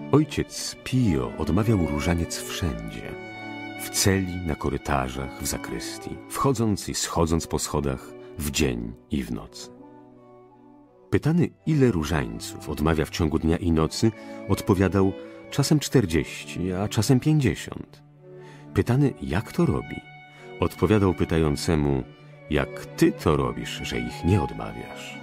Ojciec Pio odmawiał różaniec wszędzie. W celi, na korytarzach, w zakrystii, wchodząc i schodząc po schodach, w dzień i w nocy. Pytany, ile różańców odmawia w ciągu dnia i nocy, odpowiadał czasem 40, a czasem 50. Pytany, jak to robi, odpowiadał pytającemu, jak ty to robisz, że ich nie odmawiasz.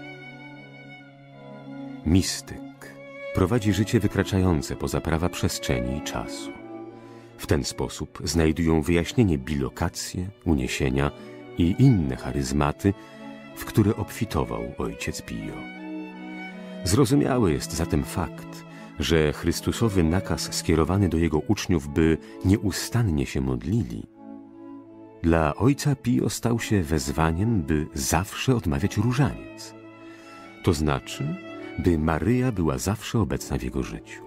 Mistyk prowadzi życie wykraczające poza prawa przestrzeni i czasu. W ten sposób znajdują wyjaśnienie bilokacje, uniesienia i inne charyzmaty, w które obfitował ojciec Pio. Zrozumiały jest zatem fakt, że Chrystusowy nakaz skierowany do jego uczniów, by nieustannie się modlili, dla ojca Pio stał się wezwaniem, by zawsze odmawiać różaniec. To znaczy, by Maryja była zawsze obecna w jego życiu.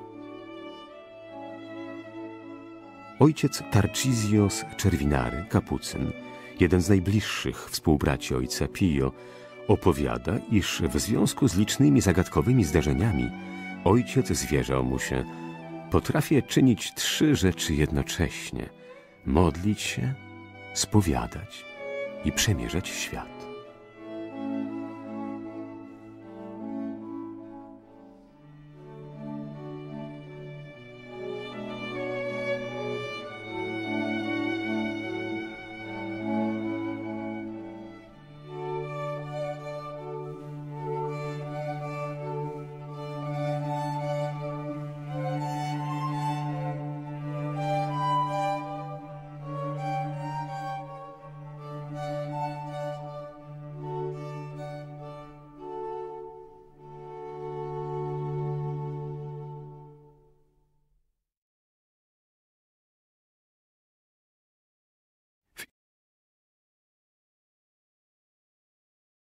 Ojciec Tarcisio z Czerwinary, kapucyn, jeden z najbliższych współbraci ojca Pio, opowiada, iż w związku z licznymi zagadkowymi zdarzeniami ojciec zwierzał mu się: potrafię czynić 3 rzeczy jednocześnie: modlić się, spowiadać i przemierzać świat.